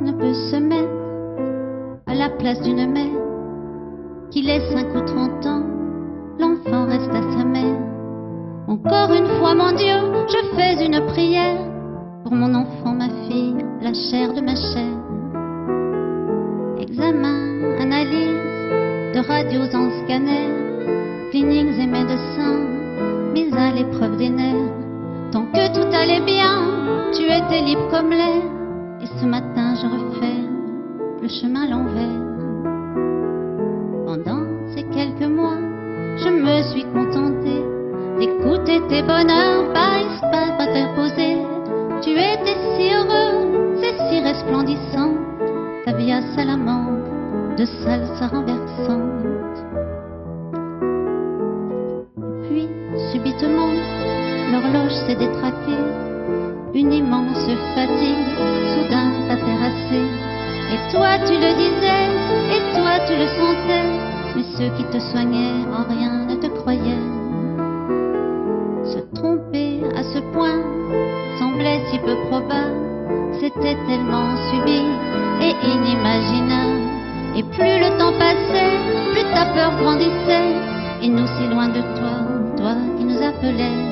ne peut se mettre à la place d'une mère qu'il ait 5 ou 30 ans, l'enfant reste à sa mère. Encore une fois, mon Dieu, je fais une prière pour mon enfant, ma fille, la chair de ma chair. Examen, analyse, de radios en scanner, cliniques et médecins, mise à l'épreuve des nerfs. Tant que tout allait bien, tu étais libre comme l'air. Et ce matin, je refais le chemin à l'envers. Pendant ces quelques mois, je me suis contentée d'écouter tes bonheurs pas interposés. Tu étais si heureux, c'est si resplendissant, ta vie à salamandre, de salsa renversante. Et puis, subitement, l'horloge s'est détraquée, une immense fatigue soudain t'a terrassé. Et toi tu le disais, et toi tu le sentais, mais ceux qui te soignaient en rien ne te croyaient. Se tromper à ce point semblait si peu probable, c'était tellement subi et inimaginable. Et plus le temps passait, plus ta peur grandissait, et nous si loin de toi, toi qui nous appelais.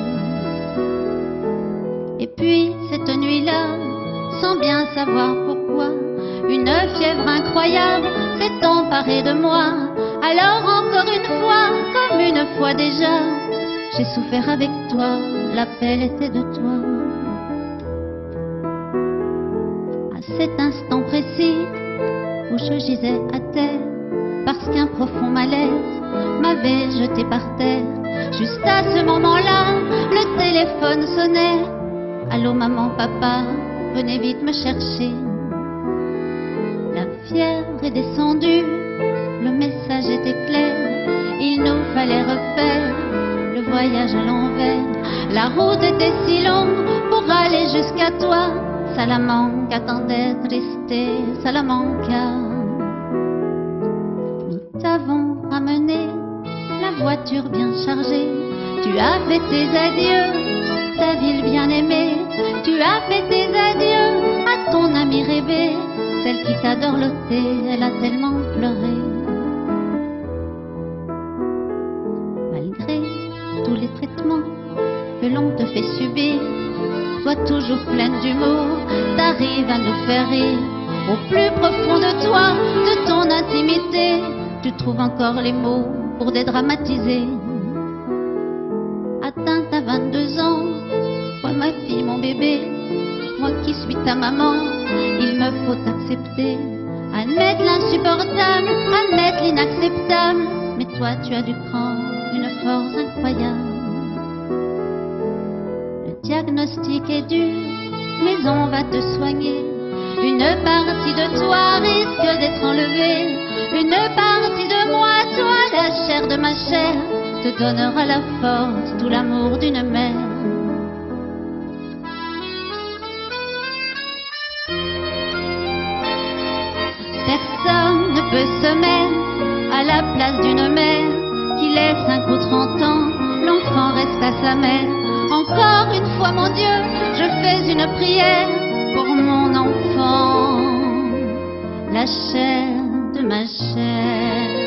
Et puis cette nuit-là, sans bien savoir pourquoi, une fièvre incroyable s'est emparée de moi. Alors encore une fois, comme une fois déjà, j'ai souffert avec toi, l'appel était de toi. À cet instant précis où je gisais à terre, parce qu'un profond malaise m'avait jeté par terre, juste à ce moment-là, le téléphone sonnait. Allô maman, papa, venez vite me chercher. La fièvre est descendue, le message était clair, il nous fallait refaire le voyage à l'envers. La route était si longue pour aller jusqu'à toi. Salamanque attendait tristée, Salamanca. Nous t'avons ramené la voiture bien chargée. Tu as fait tes adieux, ta ville bien aimée. Tu as fait tes adieux à ton amie rêvée, celle qui t'a dorloté, elle a tellement pleuré. Malgré tous les traitements que l'on te fait subir, toi toujours pleine d'humour, t'arrives à nous faire rire. Au plus profond de toi, de ton intimité, tu trouves encore les mots pour dédramatiser. Atteinte à 22 ans, toi ma fille, mon bébé, moi qui suis ta maman, il me faut accepter, admettre l'insupportable, admettre l'inacceptable. Mais toi tu as du cran, une force incroyable. Le diagnostic est dur, mais on va te soigner. Une partie de toi risque d'être enlevée. Une partie de moi, toi la chair de ma chair, te donnera la force, tout l'amour d'une mère. Personne ne peut se mettre à la place d'une mère, qu'il ait 5 ou 30 ans, l'enfant reste à sa mère. Encore une fois, mon Dieu, je fais une prière pour mon enfant, la chair de ma chair.